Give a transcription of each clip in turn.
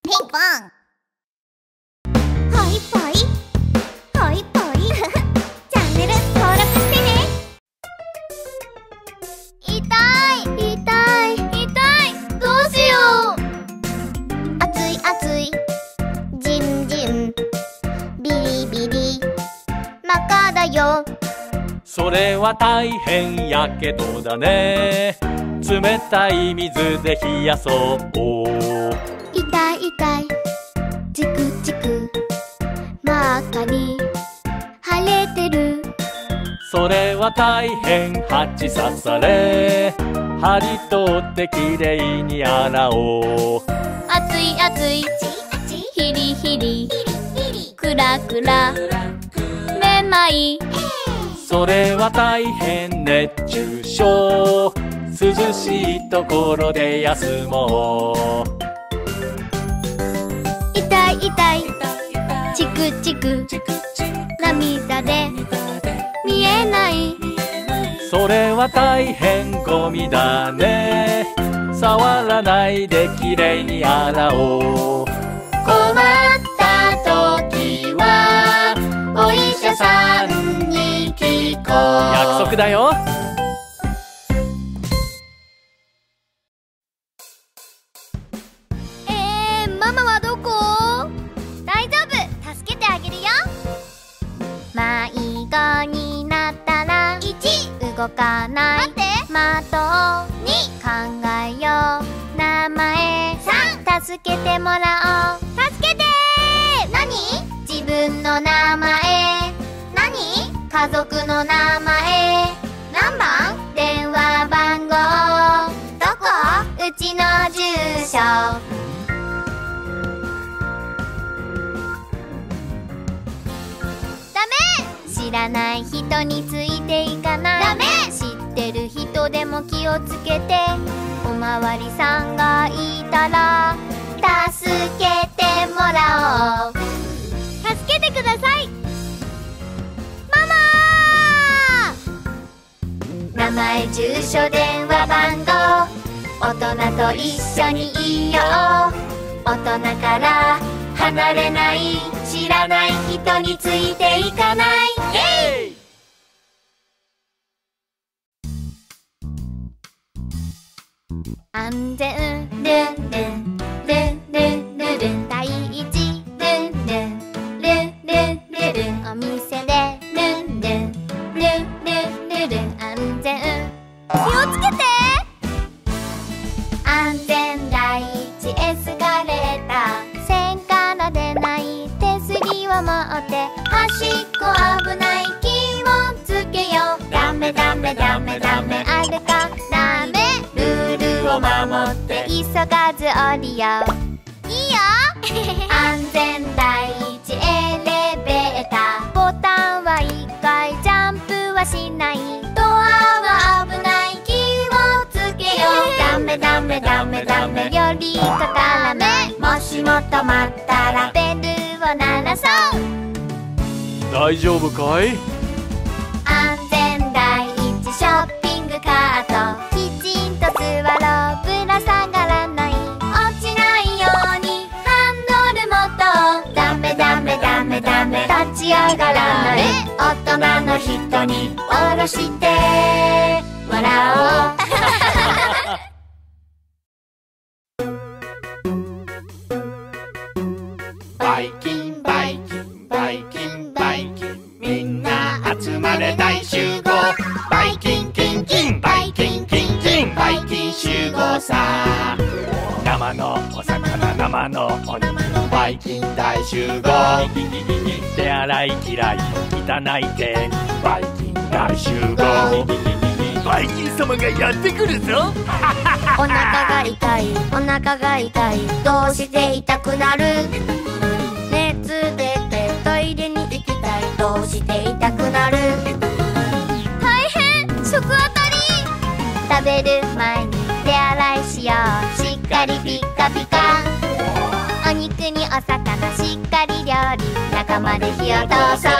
ピンポン。ほいぽいほいぽいチャンネル登録してね。痛い痛い痛い、どうしよう。熱い熱いジンジンビリビリ真っ赤だよ。 それは大変やけどだね。冷たい水で冷やそう。 痛い痛いチクチク真っ赤に腫れてる。 それは大変蜂刺され。針取ってきれいに洗おう。 熱い熱いヒリヒリクラクラめまい。 それは大変熱中症。涼しいところで休もう。 痛い痛いチクチク涙で見えない。 それは大変ゴミだね。触らないできれいに洗おう。 困った時はお医者さんに聞こう。 約束だよ。 ママはどこ？大丈夫、助けてあげるよ。迷子になったら1動かない。待って、的2考えよう。名前3助けてもらおう。助けてー。何？自分の名前。何？家族の名前。何番？電話番号。どこ？うちの住所。知らない人についていかない。ダメ。知ってる人でも気をつけて。おまわりさんがいたら助けてもらおう。助けてください。ママ。名前住所電話番号。大人と一緒にいよう。大人から離れない。知らない人についていかない。イエイ。安全ルンルンルンルンルンルン。第一ルンルンルンルンルンルン。お店でルンルンルンルンルンルン。安全気をつけて。安全第一エスカレーター。線から出ない手すりを持って端っこ危ない。気をつけよう。ダメダメダメダメ歩かダメ。ルールを守って急がず降りよう。いいよ安全第一エレベーター。ボタンは1回ジャンプはしない。ドアは危ない。気をつけよう。ダメダメダメダメ寄りかからない。もしも止まったらベルを鳴らそう。 大丈夫かい？ 安全第一ショッピングカート。きちんと座ろう。ぶら下がらない。落ちないようにハンドル持とう。ダメダメダメダメ立ち上がらない。大人の人に下ろして笑おうバイキンバイキンバイキンバイキン、みんな集まれ大集合。バイキンキンキンバイキンキンキンバイキン集合さ。生のお魚生のお肉バイキン大集合。手洗い嫌い汚い手バイキン大集合。バイキン様がやってくるぞお腹が痛いお腹が痛い。どうして痛くなる？熱出てトイレに行きたい。どうして痛くなる？大変食あたり。食べる前に手洗いしよう。しっかりピッカピカ。お肉にお魚しっかり料理。中まで火を通そう。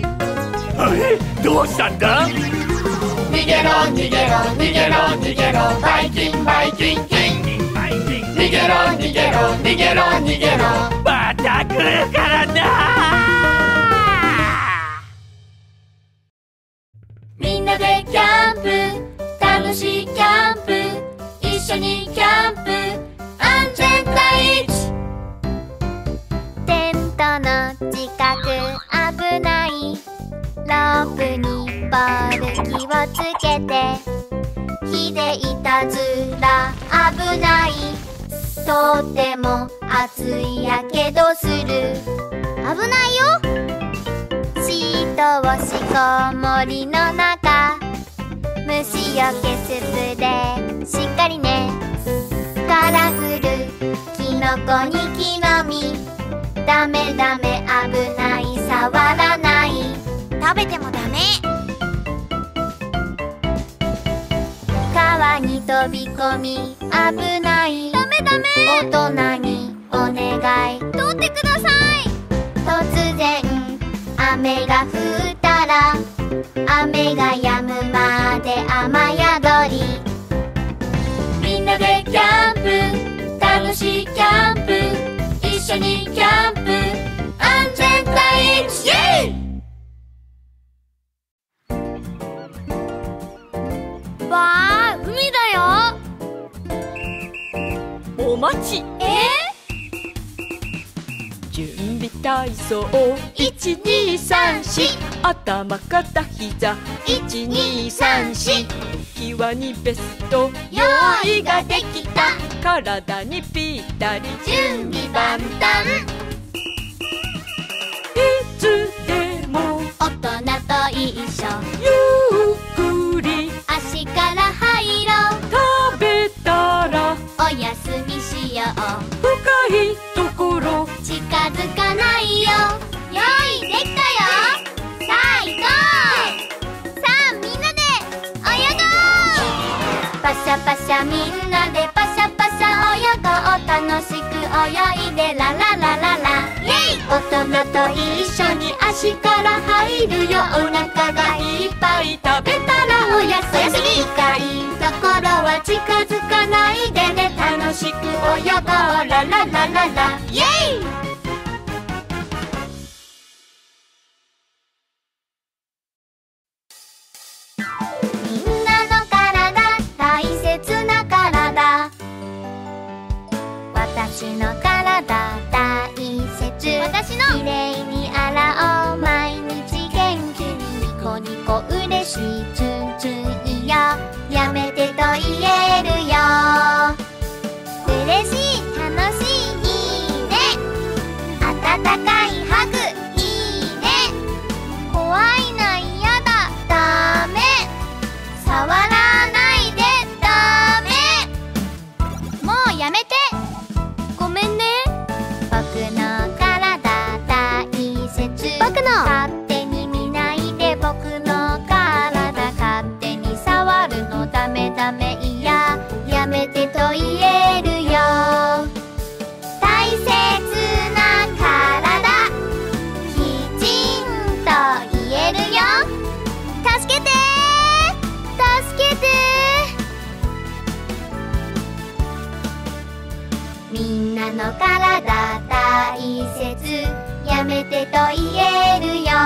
あれどうしたんだ？逃げろ逃げろ逃げろ逃げろバイキンバイキンキン。逃逃げろ逃げろ逃げろ逃げろ、 また来るからな。 みんなでキャンプ、楽しいキャンプ、一緒にキャンプ、安全第一。テントの近く危ない、ロープにボール気をつけて、火でいたずら危ない、とても熱いやけどする、危ないよ。シートをしこもりの中、虫よけスプレーしっかりね。カラフルキノコに木の実、ダメダメ危ない、触らない、食べてもダメ。川に飛び込み危ない、ダメダメ。大人にお願い、取ってください。突然雨が降ったら、雨が止むまで雨宿り。みんなでキャンプ、楽しいキャンプ、一緒にキャンプ、安全第一。イエイ。わあ、海だよ。 お待ち。準備体操1234、頭肩膝1234、際にベスト用意ができた、 体にぴったり準備万端。 いつでも大人と一緒、 ゆっくり足から入ろう、 食べたらおやすみしよう、 深いところ近づかないよ。用意できたよ。さあ行こう。さあみんなで泳ごう。パシャパシャみんなでパシャパシャ泳ごう、楽しく泳いでラララララ、イェイ。大人と一緒に足から入るよ、お腹がいっぱい食べたらおやすみ。深いところは近づかないでね、楽しく泳ごうラララララ、イェイ。みんなの体、大切な体、私の体大切、私のきれいに洗おう、毎日元気にニコニコ嬉しい、ツンツンいいよ、やめてと言えるよ。嬉しい、楽しい、いいね。温かいハグ、いいね。怖いな、嫌だ、ダメ。触らないで、ダメ。もうやめて、ごめんね。僕の体大切、僕の勝手に見ないで、僕の体勝手に触るのダメダメ、いややめてと言えるよ。大切な体、きちんと言えるよ。助けて助けて。みんなの体大切、やめてと言えるよ。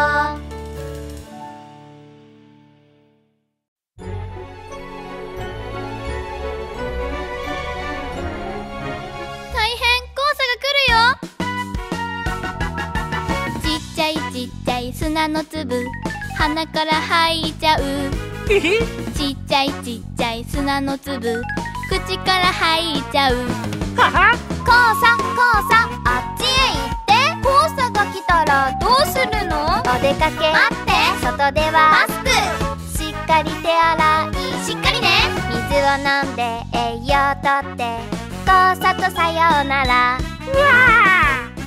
大変、黄砂が来るよ。ちっちゃいちっちゃい砂の粒、鼻から吐いちゃう。ちっちゃいちっちゃい砂の粒、口から吐いちゃう。 はは、 黄砂黄砂、あっちへ行って。黄砂が来たらどうするの？お出かけ。待って、外ではマスク。しっかり手洗い、しっかりね。水を飲んで栄養とって、黄砂とさようなら。うわー、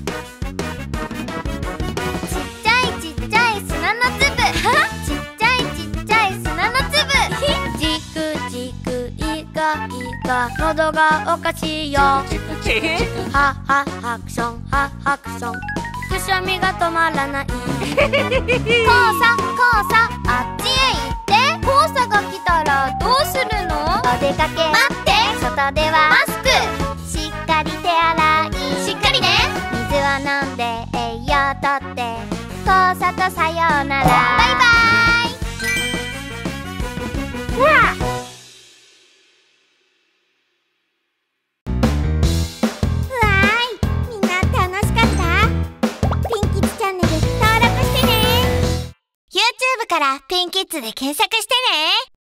ちっちゃいちっちゃい砂の粒ちっちゃいちっちゃい砂の粒じくじくいがいが、喉がおかしいよ。ははハクション、はハクション、くしゃみが止まらない。黄砂黄砂、あっちへ行って。黄砂が来たらどうするの？お出かけ。待って、外ではマスク。 手洗いしっかりね。水を飲んで栄養とって、黄砂とさようなら。バイバイ。うわっ、みんな楽しかった？ピンキッズチャンネル登録してね。 YouTube からピンキッズで検索してね。